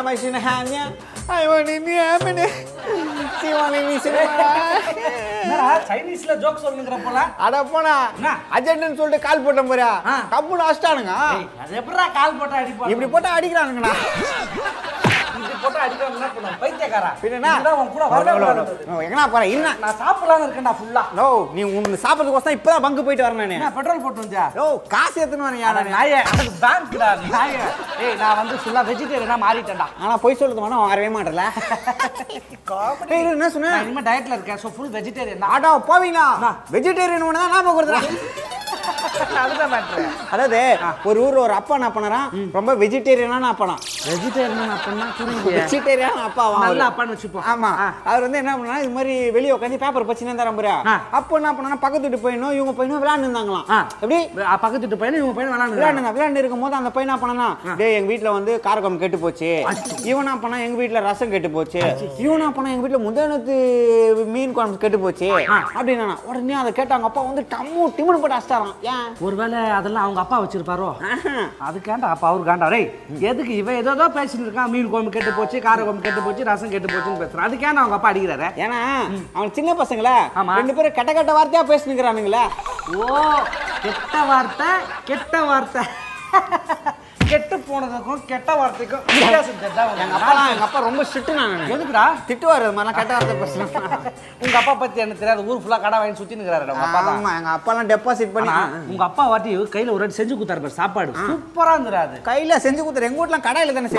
masinahanya. Ayo ini apa nih? Siwan ini siapa? சைனீஸ்ல joke சொல்லுங்கற போல அட போடா அஜெண்டன்னு சொல்லிட்டு கால் போட்டேன் பாரு கப்புன்னு அடிச்சானுங்க அது எப்பறா கால் போட்டா அடிப்பா இப்படி போட்டா அடிக்குறானுங்கடா இப்படி போட்டா அடிக்குறாங்க என்ன பண்ணுவாங்க பைத்தியக்காரா பின்னடா அவன் கூட வரவே எங்கனா போற இன்ன நான் சாப்பிடலாம் இருக்கேன்டா ஃபுல்லா நோ நீ உன்ன சாப்பிடுறதுக்கு தான் இப்பதான் பங்கு போயிட்டு வரேன் நானே நான் பெட்ரோல் போட்டு வந்தா ஓ காசு எடுத்துன்னு வரேன் யாரா நாயே அது பேங்க்டா நாயே ஏய் நான் வந்து ஃபுல்லா வெஜிடேரியனா மாறிட்டேன்டா ஆனா போய் சொல்றது வேணா வரவே மாட்டல காமெடி என்ன சொன்ன நான் இனிமே டயட்ல இருக்கேன் சோ ஃபுல் வெஜிடேரியன் ஆடா போவீங்களா வெஜிடேரியன் ஒண்ணு தான் நாம கொடுறேன் அதுதான் மேட்டர் அதாவது ஒரு ஊர்ல ஒரு அப்பா என்ன பண்ணறான் ரொம்ப வெஜிடேரியனான அப்பனா வெஜிடேரியன் அப்பன்னா புரியுது வெஜிடேரியன் அப்பாவா நல்ல அப்பான்னு வெச்சுப்போம் ஆமா அவர் வந்து என்ன பண்ணா இது மாதிரி வெளிய உட்கார்ந்து பேப்பர் பச்சினே இருந்தாராம் பாரு அப்போ என்ன பண்ணா பக்கத்து வீட்டு பையனோ இவங்க பையனோ விளையாண்டு இருந்தாங்களாம் எப்படி பக்கத்து வீட்டு பையனோ இவங்க பையனோ விளையாண்டு இருக்கும்போது அந்த பையன் என்ன பண்ணனா டேய் எங்க வீட்ல வந்து காரகம் கெட்டு போச்சு இவன் என்ன பண்ணா எங்க வீட்ல ரசம் கெட்டு போச்சு இவன் என்ன பண்ணா எங்க வீட்ல முந்தானத்து மீன் குழம்பு கெட்டு போச்சு அப்படினா உடனே அத கேட்டாங்க அப்பா வந்து டம்மு டிமுன்னு போட்டு அடிச்சாராம் ஏன் ஒருவேளை அதெல்லாம் அவங்க அப்பா வச்சிருப்பாரோ அதுக்காண்டா அப்பா அவரு காண்டா டேய் எதுக்கு இவன் ஏதோ பேசிட்டு இருக்கான் மீன் குழம்பு கெட்டு போச்சு கார குழம்பு கெட்டு போச்சு ரசம் கெட்டு போச்சுன்னு பேசுறான் அதுக்காண்டா அவங்க அப்பா அடிக்கிறாரு ஏன்னா அவன் சின்ன பசங்கள ரெண்டு பேரும் கெட்ட கெட்ட வார்த்தையா பேசினுக்குறானுங்களே ஓ கெட்ட வார்த்தை கெட்டு போனதுக்கும் கெட்ட வார்த்தைக்கும் வித்தியாசம் தெரிஞ்சா எங்க அப்பா ரொம்ப ஸ்ட்ரிக்ட் நான் எதுக்குடா திட்டுவாரு அது மாதிரி கெட்ட வார்த்தை பேசுறேன் உங்க அப்பா பத்தி எனக்கு தெரியாது ஊர் ஃபுல்லா கடை வாங்கி சுத்தி நிக்கிறாரு உங்க அப்பா தான் ஆமா எங்க அப்பா எல்லாம் டெபாசிட் பண்ணி உங்க அப்பா வாட்டி கையில ஒரு வாட்டி செஞ்சு கொடுத்தாரு பாரு சாப்பாடு சூப்பரா இருந்துறாது கையில செஞ்சு கொடுத்தாரு எங்க வீட்ல கடையில தானே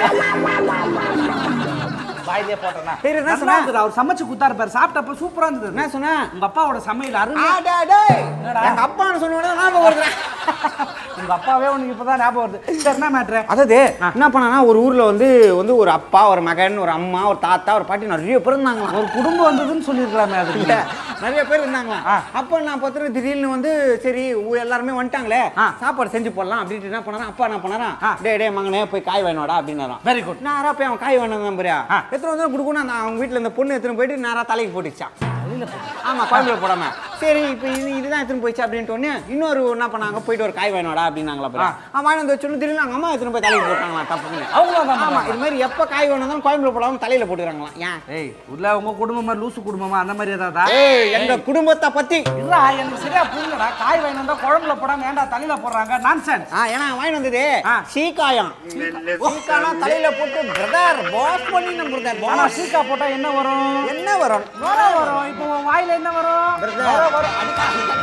வாயிலே போட்டேனா சரி என்ன சொன்னா அவர் சமைச்சு கொடுத்தாரு பாரு சாப்பிட்டப்ப சூப்பரா இருந்தது என்ன சொன்னா உங்க அப்பாவோட சமையல் அருமை டேய் எங்க அப்பான்னு சொன்னோனே ஞாபகம் வருது உங்க அப்பாவே உனக்கு இப்பதான் ஞாபகம் வருது சரி என்ன மேட்டர் அதாவது என்ன பண்ணனா ஒரு ஊர்ல வந்து ஒரு அப்பா ஒரு மகன் ஒரு அம்மா ஒரு தாத்தா ஒரு பாட்டி நிறைய பேர் இருந்தாங்களாம் ஒரு குடும்பம் வந்ததுன்னு சொல்லிருக்கலாமே அது நிறைய பேர் இருந்தாங்களாம் அப்போ நான் பார்த்தா திடீர்னு வந்து சரி எல்லாருமே வந்துட்டாங்களே சாப்பாடு செஞ்சு போடலாம் அப்படின்ட்டு என்ன பண்ணாரா அப்பா என்ன பண்ணாரா டேய் மகனே போய் காய் வாங்கினோடா அப்படின்னாராம் வெரி குட் நேரா போய் அவன் காய் வாங்கினதான் பாரியா எத்தனை வந்து கொடுக்கணும் அவங்க வீட்டுல இந்த பொண்ணு எடுத்துன்னு போயிட்டு நேரா தலைக்கு போட்டுச்சான் ஆமா குழம்புல போடாம சரி இப்போ இதுதான் எடுத்துன்னு போயிடுச்சு அப்படின்ட்டு ஒன்று இன்னொரு என்ன பண்ணாங்க போயிட்டு ஒரு காய் வாங்கினோடா அப்படின்னாங்களா வாங்கி வந்து வச்சு திடீர்னு அவங்க அம்மா எடுத்துன்னு போய் தலைக்கு போட்டாங்களா தப்புன்னு அவங்க ஆமா இது மாதிரி எப்போ காய் வேணும் குழம்புல போடாம தலையில போட்டுக்கிறாங்களா ஏன் ஏய் உள்ள உங்க குடும்பமா லூசு குடும்பமா அந்த மாதிரி ஏதாதா எங்க குடும்பத்தை பத்தி இல்ல எனக்கு சரியா புரியலடா காய் வாங்கி வந்தா குழம்புல போடாம ஏன்டா தலையில போடுறாங்க நான்சென்ஸ் ஏன்னா வாங்கி வந்தது சீக்காயம் சீக்கானா தலையில போட்டு பிரதர் பாஸ் பண்ணி நம்ம பிரதர் ஆனா சீக்கா போட்டா என்ன வரும் என்ன வரும் வரும் இப்போ வாயில என்ன வரும் வரும்